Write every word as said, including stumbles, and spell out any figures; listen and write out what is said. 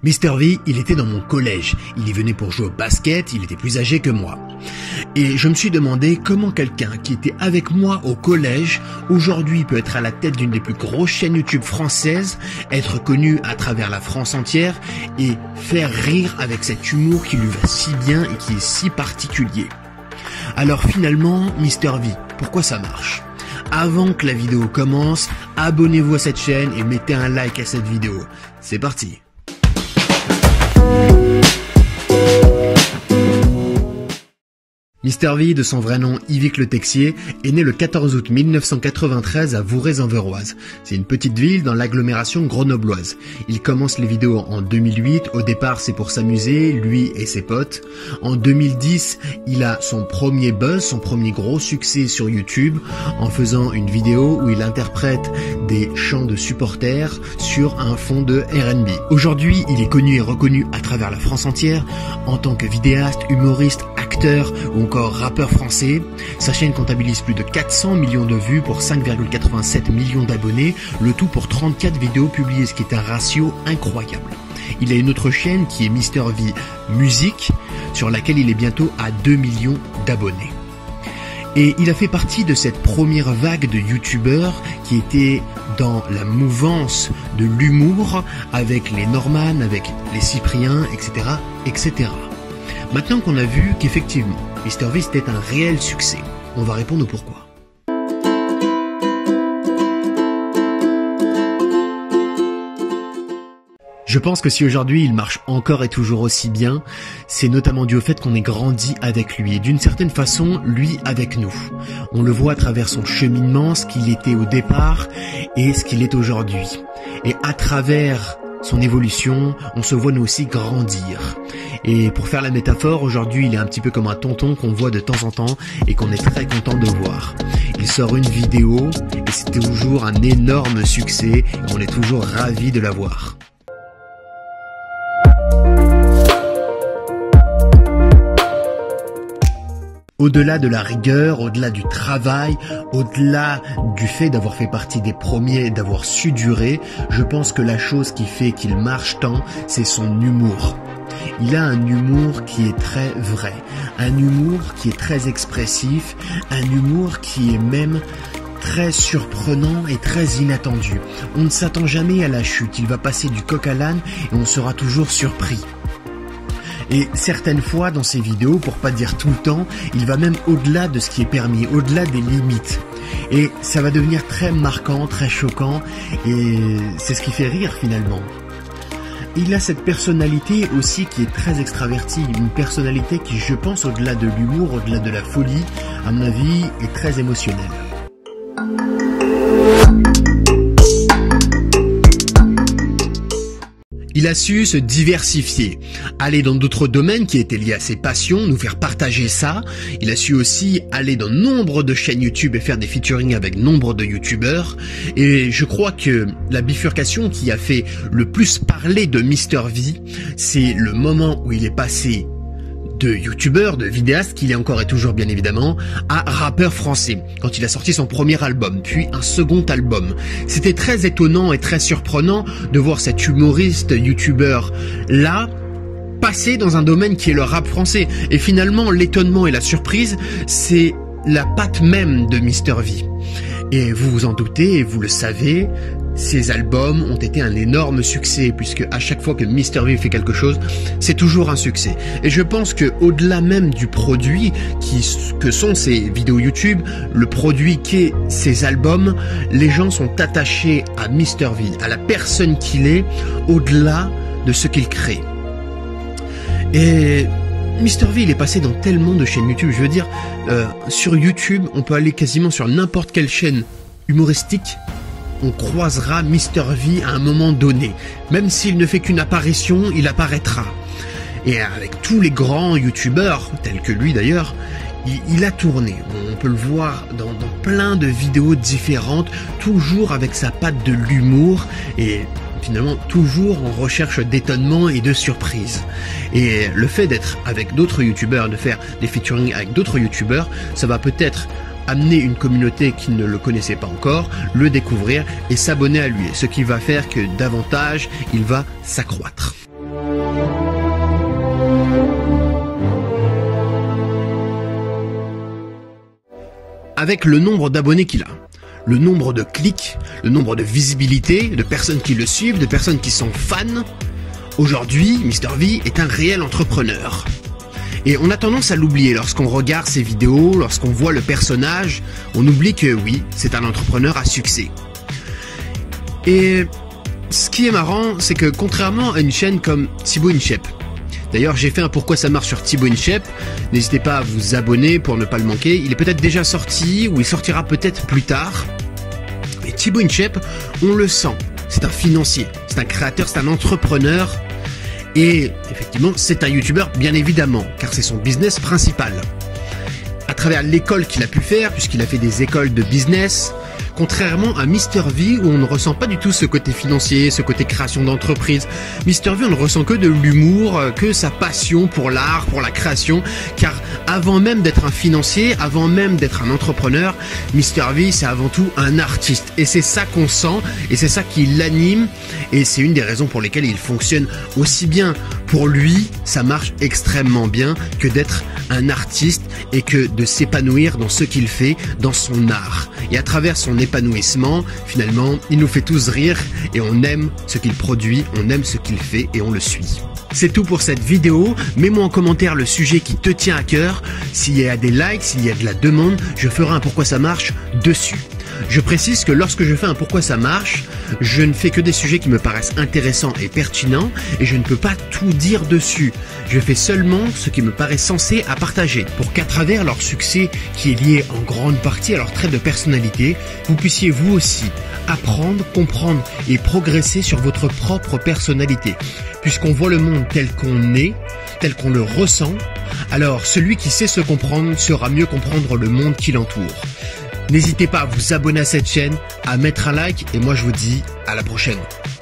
Mister V, il était dans mon collège, il y venait pour jouer au basket, il était plus âgé que moi. Et je me suis demandé comment quelqu'un qui était avec moi au collège, aujourd'hui peut être à la tête d'une des plus grosses chaînes YouTube françaises, être connu à travers la France entière et faire rire avec cet humour qui lui va si bien et qui est si particulier. Alors finalement, Mister V, pourquoi ça marche ? Avant que la vidéo commence, abonnez-vous à cette chaîne et mettez un like à cette vidéo. C'est parti. Mister V, de son vrai nom Yvick Le Texier, est né le quatorze août mille neuf cent quatre-vingt-treize à Vourez-en-Veroise. C'est une petite ville dans l'agglomération grenobloise. Il commence les vidéos en deux mille huit, au départ c'est pour s'amuser, lui et ses potes. En deux mille dix, il a son premier buzz, son premier gros succès sur YouTube, en faisant une vidéo où il interprète des chants de supporters sur un fond de R and B. Aujourd'hui, il est connu et reconnu à travers la France entière en tant que vidéaste, humoriste, acteur ou encore rappeur français. Sa chaîne comptabilise plus de quatre cents millions de vues pour cinq virgule quatre-vingt-sept millions d'abonnés, le tout pour trente-quatre vidéos publiées, ce qui est un ratio incroyable. Il a une autre chaîne qui est Mister V Musique, sur laquelle il est bientôt à deux millions d'abonnés. Et il a fait partie de cette première vague de youtubeurs qui étaient dans la mouvance de l'humour avec les Norman, avec les Cyprien, et cetera, et cetera. Maintenant qu'on a vu qu'effectivement, Mister V c'était un réel succès, on va répondre au pourquoi. Je pense que si aujourd'hui il marche encore et toujours aussi bien, c'est notamment dû au fait qu'on ait grandi avec lui et d'une certaine façon, lui avec nous. On le voit à travers son cheminement, ce qu'il était au départ et ce qu'il est aujourd'hui. Et à travers son évolution, on se voit nous aussi grandir. Et pour faire la métaphore, aujourd'hui il est un petit peu comme un tonton qu'on voit de temps en temps et qu'on est très content de voir. Il sort une vidéo et c'est toujours un énorme succès et on est toujours ravis de la voir. Au-delà de la rigueur, au-delà du travail, au-delà du fait d'avoir fait partie des premiers, d'avoir su durer, je pense que la chose qui fait qu'il marche tant, c'est son humour. Il a un humour qui est très vrai, un humour qui est très expressif, un humour qui est même très surprenant et très inattendu. On ne s'attend jamais à la chute, il va passer du coq à l'âne et on sera toujours surpris. Et certaines fois dans ses vidéos, pour pas dire tout le temps, il va même au-delà de ce qui est permis, au-delà des limites. Et ça va devenir très marquant, très choquant, et c'est ce qui fait rire finalement. Il a cette personnalité aussi qui est très extravertie, une personnalité qui, je pense, au-delà de l'humour, au-delà de la folie, à mon avis, est très émotionnelle. Il a su se diversifier, aller dans d'autres domaines qui étaient liés à ses passions, nous faire partager ça. Il a su aussi aller dans nombre de chaînes YouTube et faire des featuring avec nombre de youtubeurs. Et je crois que la bifurcation qui a fait le plus parler de Mister V, c'est le moment où il est passé de youtubeur, de vidéaste, qu'il est encore et toujours bien évidemment, à rappeur français, quand il a sorti son premier album, puis un second album. C'était très étonnant et très surprenant de voir cet humoriste youtubeur là, passer dans un domaine qui est le rap français. Et finalement, l'étonnement et la surprise, c'est la patte même de Mister V. Et vous vous en doutez, et vous le savez, ces albums ont été un énorme succès, puisque à chaque fois que Mister V fait quelque chose, c'est toujours un succès. Et je pense que au-delà même du produit qui, que sont ces vidéos YouTube, le produit qu'est ces albums, les gens sont attachés à Mister V, à la personne qu'il est, au-delà de ce qu'il crée. Et Mister V, il est passé dans tellement de chaînes YouTube. Je veux dire, euh, sur YouTube, on peut aller quasiment sur n'importe quelle chaîne humoristique. On croisera Mister V à un moment donné. Même s'il ne fait qu'une apparition, il apparaîtra. Et avec tous les grands youtubeurs, tels que lui d'ailleurs, il, il a tourné. On peut le voir dans, dans plein de vidéos différentes, toujours avec sa patte de l'humour et finalement toujours en recherche d'étonnement et de surprise. Et le fait d'être avec d'autres youtubeurs, de faire des featuring avec d'autres youtubeurs, ça va peut-être amener une communauté qui ne le connaissait pas encore, le découvrir et s'abonner à lui, ce qui va faire que davantage il va s'accroître. Avec le nombre d'abonnés qu'il a, le nombre de clics, le nombre de visibilité, de personnes qui le suivent, de personnes qui sont fans, aujourd'hui, MrV est un réel entrepreneur. Et on a tendance à l'oublier lorsqu'on regarde ses vidéos, lorsqu'on voit le personnage, on oublie que oui, c'est un entrepreneur à succès. Et ce qui est marrant, c'est que contrairement à une chaîne comme Thibaut InShape, d'ailleurs, j'ai fait un pourquoi ça marche sur Thibaut InShape. N'hésitez pas à vous abonner pour ne pas le manquer. Il est peut-être déjà sorti ou il sortira peut-être plus tard. Et Thibaut InShape, on le sent. C'est un financier, c'est un créateur, c'est un entrepreneur. Et effectivement, c'est un YouTuber, bien évidemment, car c'est son business principal. À travers l'école qu'il a pu faire, puisqu'il a fait des écoles de business, contrairement à MrV où on ne ressent pas du tout ce côté financier, ce côté création d'entreprise. MrV, on ne ressent que de l'humour, que sa passion pour l'art, pour la création, car avant même d'être un financier, avant même d'être un entrepreneur, MrV c'est avant tout un artiste. Et c'est ça qu'on sent, et c'est ça qui l'anime, et c'est une des raisons pour lesquelles il fonctionne aussi bien. Pour lui, ça marche extrêmement bien que d'être un artiste et que de s'épanouir dans ce qu'il fait, dans son art. Et à travers son épanouissement, finalement, il nous fait tous rire et on aime ce qu'il produit, on aime ce qu'il fait et on le suit. C'est tout pour cette vidéo. Mets-moi en commentaire le sujet qui te tient à cœur. S'il y a des likes, s'il y a de la demande, je ferai un pourquoi ça marche dessus. Je précise que lorsque je fais un pourquoi ça marche, je ne fais que des sujets qui me paraissent intéressants et pertinents et je ne peux pas tout dire dessus. Je fais seulement ce qui me paraît sensé à partager pour qu'à travers leur succès qui est lié en grande partie à leur trait de personnalité, vous puissiez vous aussi apprendre, comprendre et progresser sur votre propre personnalité. Puisqu'on voit le monde tel qu'on est, tel qu'on le ressent, alors celui qui sait se comprendre saura mieux comprendre le monde qui l'entoure. N'hésitez pas à vous abonner à cette chaîne, à mettre un like et moi je vous dis à la prochaine.